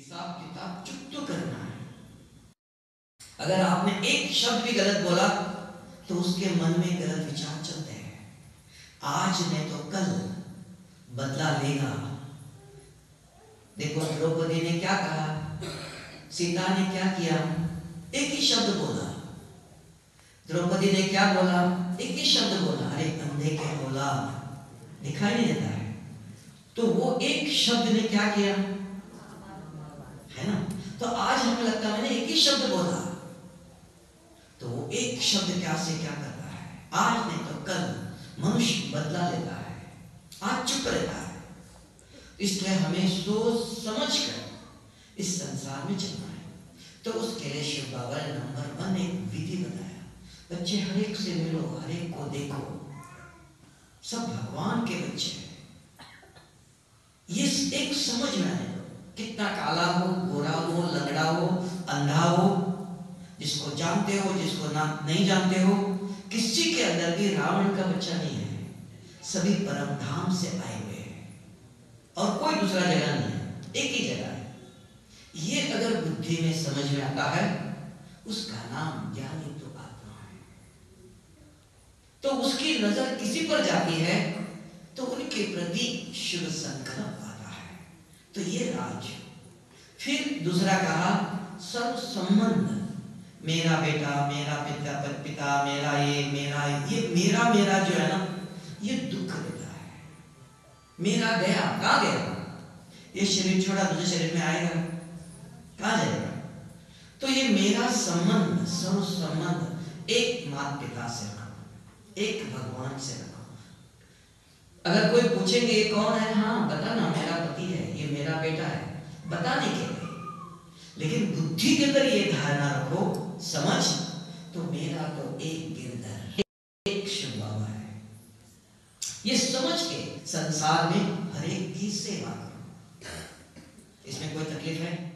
हिसाब किताब चुप तो करना है। अगर आपने एक शब्द भी गलत बोला तो उसके मन में गलत विचार चलते हैं। आज नहीं तो कल बदला लेगा। देखो द्रौपदी ने क्या कहा, सीता ने क्या किया, एक ही शब्द बोला। द्रौपदी ने क्या बोला, एक ही शब्द बोला, अरे अंधे के बोला दिखाई नहीं देता है। तो वो एक शब्द ने क्या किया, है ना। तो आज हमें लगता है मैंने एक ही शब्द बोला, तो वो एक शब्द क्या से क्या कर रहा है। आज नहीं तो कल मनुष्य बदला लेता है, आज चुप रहता है। इसलिए हमें सोच समझ कर इस संसार में चलना है। तो उसके लिए शिव बाबा ने नंबर 1 एक विधि बताया। बच्चे हर एक से मिलो, हर एक को देखो, सब भगवान के बच्चे हैं। ये एक समझ में आने दो, कितना काला हो, गोरा हो, लंगड़ा हो, अंधा हो, जिसको जानते हो, जिसको ना नहीं जानते हो, किसी के अंदर भी रावण का बच्चा नहीं है। सभी परम धाम से आए हुए हैं और कोई दूसरा जगह नहीं है, एक ही जगह है। ये अगर बुद्धि में समझ में आता है, उसका नाम ज्ञानी तो आत्मा है। तो उसकी नजर किसी पर जाती है तो उनके प्रति शुभ संकल्प आता है। तो ये राज। फिर दूसरा कहा सर्व संबंध, मेरा बेटा, मेरा पिता, मेरा ये मेरा जो है ना, ये दुख देता है। मेरा गया, कहाँ गया, ये शरीर छोड़ा दूसरे शरीर में आएगा, कहाँ जाएगा। तो ये मेरा संबंध, सर्व संबंध एक माता पिता से रखो, एक भगवान से रखो। अगर कोई पूछेंगे ये कौन है, हाँ बता ना, मेरा पति है, ये मेरा बेटा है, बताने के लिए। लेकिन बुद्धि के अंदर ये धारणा रखो, समझ, तो मेरा तो एक गिरधर, एक शिव बाबा है। ये समझ के संसार में हर एक की सेवा करो। इसमें कोई तकलीफ है?